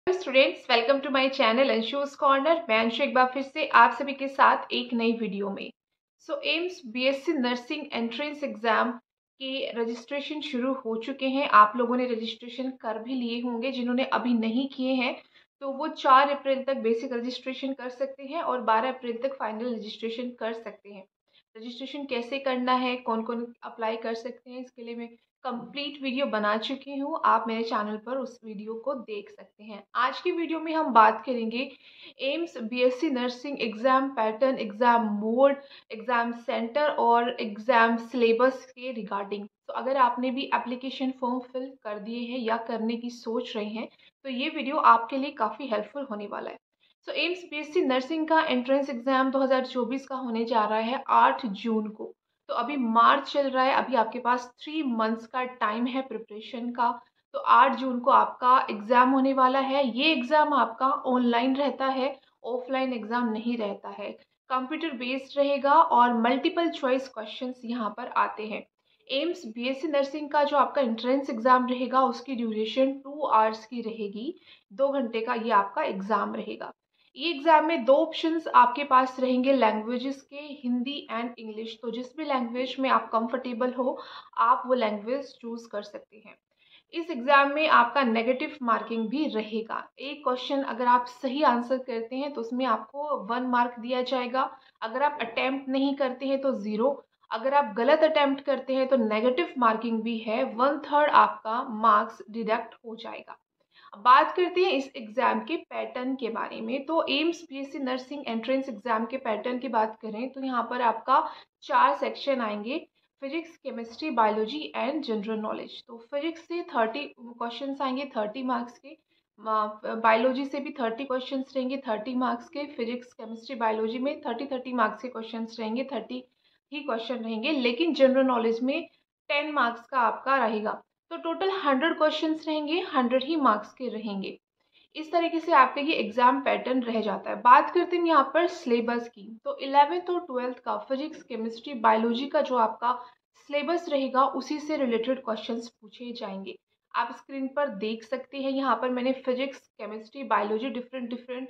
Students, welcome to my channel Anshu's corner. मैं अंशु एक बार फिर से आप सभी के साथ एक नई वीडियो में। AIIMS BSc nursing entrance exam के रजिस्ट्रेशन शुरू हो चुके हैं। आप लोगों ने रजिस्ट्रेशन कर भी लिए होंगे। जिन्होंने अभी नहीं किए हैं तो वो 4 अप्रैल तक बेसिक रजिस्ट्रेशन कर सकते हैं और 12 अप्रैल तक फाइनल रजिस्ट्रेशन कर सकते हैं। रजिस्ट्रेशन कैसे करना है, कौन कौन अप्लाई कर सकते हैं, इसके लिए मैं कंप्लीट वीडियो बना चुकी हूँ। आप मेरे चैनल पर उस वीडियो को देख सकते हैं। आज की वीडियो में हम बात करेंगे AIIMS BSc nursing exam pattern, exam mode, exam centre और एग्जाम सिलेबस के रिगार्डिंग। तो अगर आपने भी एप्लीकेशन फॉर्म फिल कर दिए हैं या करने की सोच रहे हैं तो ये वीडियो आपके लिए काफ़ी हेल्पफुल होने वाला है। एम्स बीएससी नर्सिंग का एंट्रेंस एग्जाम 2024 का होने जा रहा है 8 जून को। तो अभी मार्च चल रहा है, अभी आपके पास 3 मंथ्स का टाइम है प्रिपरेशन का। तो 8 जून को आपका एग्ज़ाम होने वाला है। ये एग्ज़ाम आपका ऑनलाइन रहता है, ऑफलाइन एग्ज़ाम नहीं रहता है। कंप्यूटर बेस्ड रहेगा और मल्टीपल चॉइस क्वेश्चंस यहाँ पर आते हैं। एम्स बीएससी नर्सिंग का जो आपका एंट्रेंस एग्ज़ाम रहेगा उसकी ड्यूरेशन 2 आवर्स की रहेगी। 2 घंटे का ये आपका एग्ज़ाम रहेगा। ये एग्जाम में 2 ऑप्शंस आपके पास रहेंगे लैंग्वेजेस के, हिंदी एंड इंग्लिश। तो जिस भी लैंग्वेज में आप कंफर्टेबल हो आप वो लैंग्वेज चूज कर सकते हैं। इस एग्जाम में आपका नेगेटिव मार्किंग भी रहेगा। एक क्वेश्चन अगर आप सही आंसर करते हैं तो उसमें आपको 1 मार्क दिया जाएगा। अगर आप अटेम्प्ट नहीं करते हैं तो 0। अगर आप गलत अटेम्प्ट करते हैं तो नेगेटिव मार्किंग भी है, 1/3 आपका मार्क्स डिडक्ट हो जाएगा। अब बात करते हैं इस एग्ज़ाम के पैटर्न के बारे में। तो AIIMS BSc nursing entrance exam के पैटर्न की बात करें तो यहाँ पर आपका 4 सेक्शन आएंगे। Physics, chemistry, biology and general knowledge. तो फिजिक्स से 30 क्वेश्चंस आएंगे 30 मार्क्स के। बायोलॉजी से भी 30 क्वेश्चंस रहेंगे 30 मार्क्स के। फिजिक्स, केमिस्ट्री, बायोलॉजी में 30 मार्क्स के क्वेश्चंस रहेंगे, 30 ही क्वेश्चन रहेंगे। लेकिन जनरल नॉलेज में 10 मार्क्स का आपका रहेगा। तो टोटल 100 क्वेश्चंस रहेंगे, 100 ही मार्क्स के रहेंगे। इस तरीके से आपका ये एग्जाम पैटर्न रह जाता है। बात करते हैं यहाँ पर सिलेबस की। तो 11th और 12th का फिजिक्स, केमिस्ट्री, बायोलॉजी का जो आपका सिलेबस रहेगा उसी से रिलेटेड क्वेश्चंस पूछे जाएंगे। आप स्क्रीन पर देख सकते हैं, यहाँ पर मैंने physics, chemistry, biology different different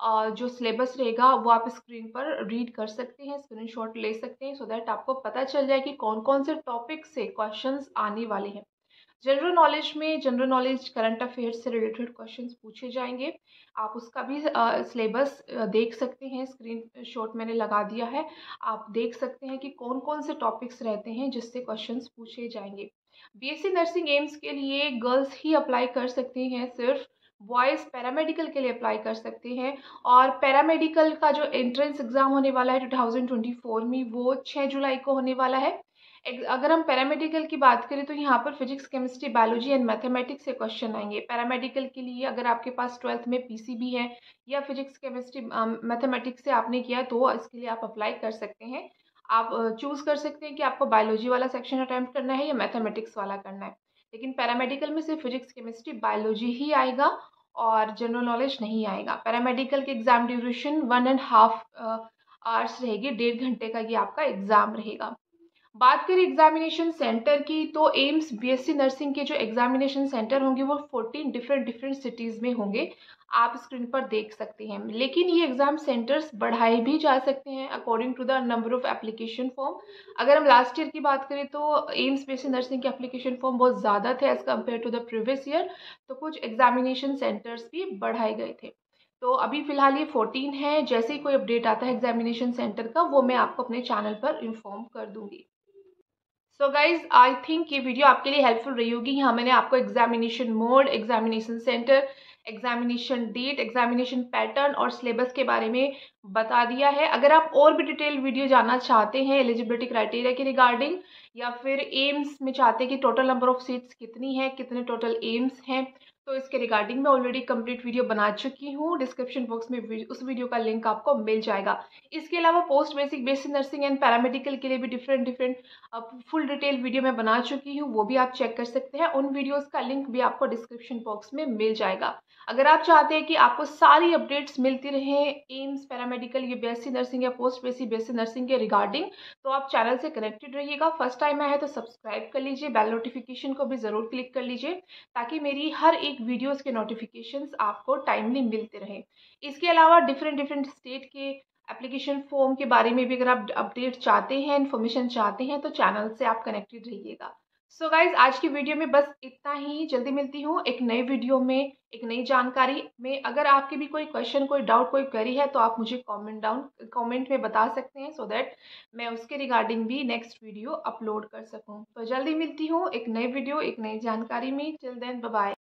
जो सिलेबस रहेगा वो आप स्क्रीन पर रीड कर सकते हैं, स्क्रीनशॉट ले सकते हैं, सो दैट आपको पता चल जाए कि कौन कौन से टॉपिक से क्वेश्चंस आने वाले हैं। जनरल नॉलेज में जनरल नॉलेज करंट अफेयर्स से रिलेटेड क्वेश्चंस पूछे जाएंगे। आप उसका भी सिलेबस देख सकते हैं, स्क्रीन शॉट मैंने लगा दिया है। आप देख सकते हैं कि कौन कौन से टॉपिक्स रहते हैं जिससे क्वेश्चंस पूछे जाएंगे। बीएससी नर्सिंग एम्स के लिए गर्ल्स ही अप्लाई कर सकती हैं, सिर्फ बॉयज़ पैरामेडिकल के लिए अप्लाई कर सकते हैं। और पैरामेडिकल का जो एंट्रेंस एग्ज़ाम होने वाला है 2024 में वो 6 जुलाई को होने वाला है। अगर हम पैरामेडिकल की बात करें तो यहाँ पर physics, chemistry, biology and mathematics से क्वेश्चन आएंगे। पैरामेडिकल के लिए अगर आपके पास 12th में पीसीबी है या फिजिक्स, केमिस्ट्री, मैथमेटिक्स से आपने किया तो इसके लिए आप अप्लाई कर सकते हैं। आप चूज़ कर सकते हैं कि आपको बायोलॉजी वाला सेक्शन अटैम्प्ट करना है या मैथमेटिक्स वाला करना है। लेकिन पैरामेडिकल में सिर्फ फिजिक्स, केमिस्ट्री, बायोलॉजी ही आएगा और जनरल नॉलेज नहीं आएगा। पैरामेडिकल के एग्जाम ड्यूरेशन 1.5 आवर्स रहेगी, 1.5 घंटे का ये आपका एग्जाम रहेगा। बात करें एग्जामिनेशन सेंटर की तो एम्स बीएससी नर्सिंग के जो एग्जामिनेशन सेंटर होंगे वो 14 डिफरेंट डिफरेंट सिटीज़ में होंगे। आप स्क्रीन पर देख सकते हैं। लेकिन ये एग्जाम सेंटर्स बढ़ाए भी जा सकते हैं according to the number of application form. अगर हम लास्ट ईयर की बात करें तो एम्स बीएससी नर्सिंग के एप्लीकेशन फॉर्म बहुत ज़्यादा थे as compare to the previous year. तो कुछ एग्जामिनेशन सेंटर्स भी बढ़ाए गए थे। तो अभी फ़िलहाल ये 14 है। जैसे ही कोई अपडेट आता है एग्जामिनेशन सेंटर का वो मैं आपको अपने चैनल पर इन्फॉर्म कर दूँगी। सो गाइज, आई थिंक ये वीडियो आपके लिए हेल्पफुल रही होगी। यहाँ मैंने आपको examination mode, examination centre, examination date, examination pattern और सिलेबस के बारे में बता दिया है। अगर आप और भी डिटेल वीडियो जानना चाहते हैं एलिजिबिलिटी क्राइटेरिया के रिगार्डिंग या फिर एम्स में चाहते हैं कि टोटल नंबर ऑफ सीट्स कितनी है, कितने टोटल एम्स हैं, तो इसके रिगार्डिंग मैं ऑलरेडी कंप्लीट वीडियो बना चुकी हूँ। डिस्क्रिप्शन बॉक्स में उस वीडियो का लिंक आपको मिल जाएगा। इसके अलावा post basic, basic nursing and paramedical के लिए भी different different full detail video मैं बना चुकी हूँ, वो भी आप चेक कर सकते हैं। उन वीडियोस का लिंक भी आपको डिस्क्रिप्शन बॉक्स में मिल जाएगा। अगर आप चाहते हैं कि आपको सारी अपडेट्स मिलती रहें एम्स, पैरामेडिकल, ये बीएससी नर्सिंग या पोस्ट बेसिक बीएससी नर्सिंग के रिगार्डिंग, तो आप चैनल से कनेक्टेड रहिएगा। फर्स्ट टाइम आया है तो सब्सक्राइब कर लीजिए, बेल नोटिफिकेशन को भी ज़रूर क्लिक कर लीजिए ताकि मेरी हर एक एक वीडियोस के नोटिफिकेशंस आपको टाइमली मिलते रहें। इसके अलावा डिफरेंट स्टेट के एप्लीकेशन फॉर्म के बारे में भी अगर आप अपडेट चाहते हैं, इन्फॉर्मेशन चाहते हैं, तो चैनल से आप कनेक्टेड रहिएगा। सो गाइज, आज की वीडियो में बस इतना ही। जल्दी मिलती हूँ एक नई वीडियो में, एक नई जानकारी में। अगर आपके भी कोई क्वेश्चन, कोई डाउट, कोई क्वेरी है तो आप मुझे कमेंट में बता सकते हैं, सो दैट मैं उसके रिगार्डिंग भी नेक्स्ट वीडियो अपलोड कर सकूँ। तो जल्दी मिलती हूँ एक नई वीडियो, एक नई जानकारी में। Till then, bye bye.